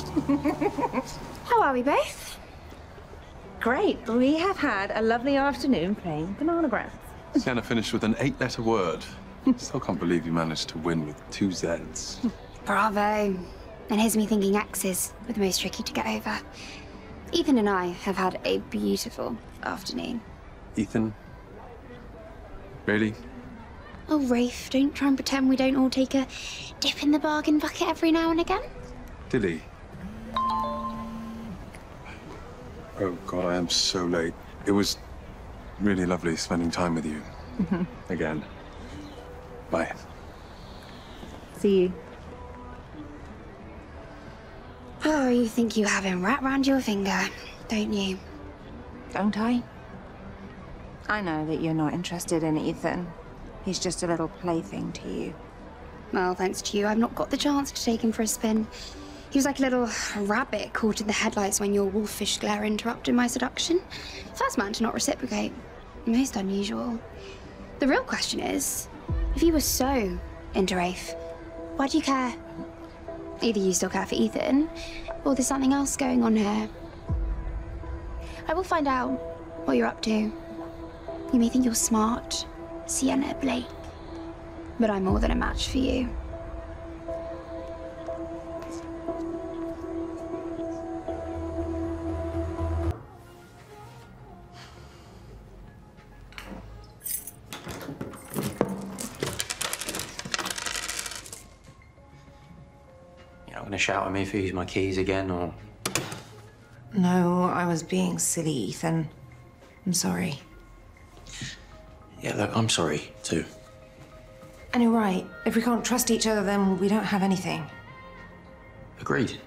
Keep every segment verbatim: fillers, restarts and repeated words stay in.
How are we both? Great. We have had a lovely afternoon playing bananagrams. Sienna finished with an eight-letter word. Still can't believe you managed to win with two Z's. Bravo. And here's me thinking X's were the most tricky to get over. Ethan and I have had a beautiful afternoon. Ethan? Really? Oh, Rafe, don't try and pretend we don't all take a dip in the bargain bucket every now and again. Dilly? Oh, God, I am so late. It was really lovely spending time with you. Again. Bye. See you. Oh, you think you have him wrapped round your finger, don't you? Don't I? I know that you're not interested in Ethan. He's just a little plaything to you. Well, thanks to you, I've not got the chance to take him for a spin. He was like a little rabbit caught in the headlights when your wolfish glare interrupted my seduction. First man to not reciprocate. Most unusual. The real question is, if you were so into Rafe, why do you care? Either you still care for Ethan, or there's something else going on here. I will find out what you're up to. You may think you're smart, Sienna Blake, but I'm more than a match for you. You're not going to shout at me if I use my keys again, or...? No, I was being silly, Ethan. I'm sorry. Yeah, look, I'm sorry, too. And you're right. If we can't trust each other, then we don't have anything. Agreed.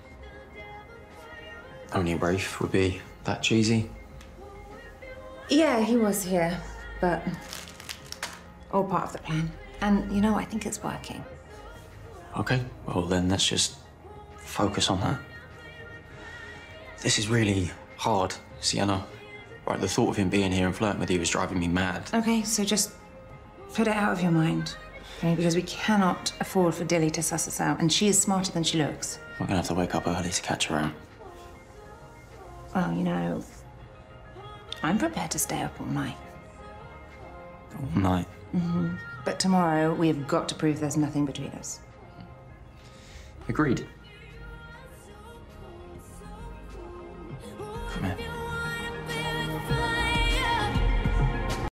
Only Rafe would be that cheesy. Yeah, he was here, but all part of the plan. And, you know, I think it's working. Okay, well then let's just focus on that. This is really hard, Sienna. Right, the thought of him being here and flirting with you is driving me mad. Okay, so just put it out of your mind. Okay, because we cannot afford for Dilly to suss us out, and she is smarter than she looks. We're gonna have to wake up early to catch her out. Well, you know, I'm prepared to stay up all night. All night? Mm-hmm. But tomorrow, we have got to prove there's nothing between us. Agreed.